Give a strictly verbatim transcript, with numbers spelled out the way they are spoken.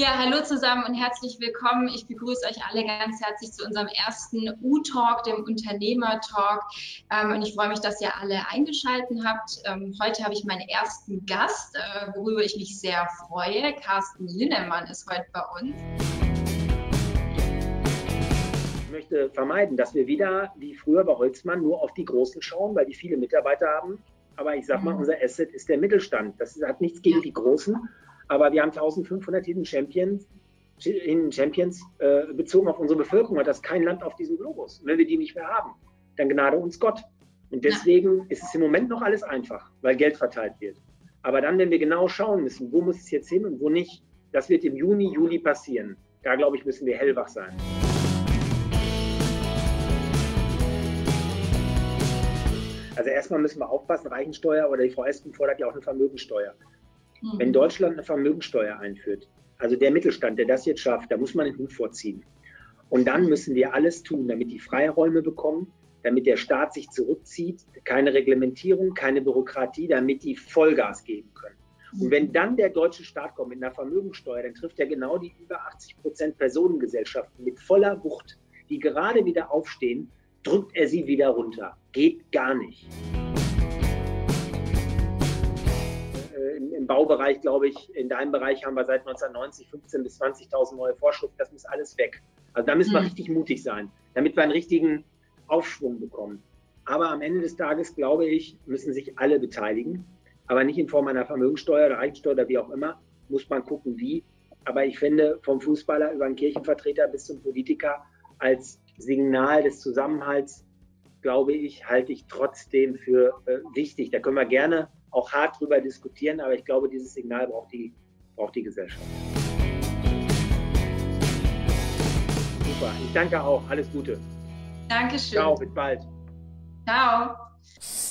Ja, hallo zusammen und herzlich willkommen. Ich begrüße euch alle ganz herzlich zu unserem ersten U-Talk, dem Unternehmer-Talk. Ähm, und ich freue mich, dass ihr alle eingeschaltet habt. Ähm, heute habe ich meinen ersten Gast, äh, worüber ich mich sehr freue. Carsten Linnemann ist heute bei uns. Ich möchte vermeiden, dass wir wieder, wie früher bei Holzmann, nur auf die Großen schauen, weil die viele Mitarbeiter haben. Aber ich sage mal, unser Asset ist der Mittelstand. Das hat nichts gegen die Großen. Aber wir haben eintausendfünfhundert Hidden Champions, Hidden Champions äh, bezogen auf unsere Bevölkerung. Hat das kein Land auf diesem Globus. Und wenn wir die nicht mehr haben, dann gnade uns Gott. Und deswegen ja. ist es im Moment noch alles einfach, weil Geld verteilt wird. Aber dann, wenn wir genau schauen müssen, wo muss es jetzt hin und wo nicht, das wird im Juni, Juli passieren. Da, glaube ich, müssen wir hellwach sein. Also erstmal müssen wir aufpassen, Reichensteuer oder die Frau Espen fordert ja auch eine Vermögensteuer. Mhm. Wenn Deutschland eine Vermögensteuer einführt, also der Mittelstand, der das jetzt schafft, da muss man den Hut vorziehen. Und dann müssen wir alles tun, damit die Freiräume bekommen, damit der Staat sich zurückzieht, keine Reglementierung, keine Bürokratie, damit die Vollgas geben können. Und wenn dann der deutsche Staat kommt mit einer Vermögensteuer, dann trifft er genau die über achtzig Prozent Personengesellschaften mit voller Wucht, die gerade wieder aufstehen, drückt er sie wieder runter. Geht gar nicht. Im Baubereich, glaube ich, in deinem Bereich haben wir seit neunzehnhundertneunzig fünfzehntausend bis zwanzigtausend neue Vorschriften. Das muss alles weg. Also da müssen wir mhm. richtig mutig sein, damit wir einen richtigen Aufschwung bekommen. Aber am Ende des Tages, glaube ich, müssen sich alle beteiligen. Aber nicht in Form einer Vermögensteuer oder Reichensteuer oder wie auch immer. Muss man gucken, wie. Aber ich finde, vom Fußballer über einen Kirchenvertreter bis zum Politiker als Signal des Zusammenhalts, glaube ich, halte ich trotzdem für äh, wichtig. Da können wir gerne auch hart drüber diskutieren, aber ich glaube, dieses Signal braucht die, braucht die Gesellschaft. Super, ich danke auch. Alles Gute. Dankeschön. Ciao, bis bald. Ciao.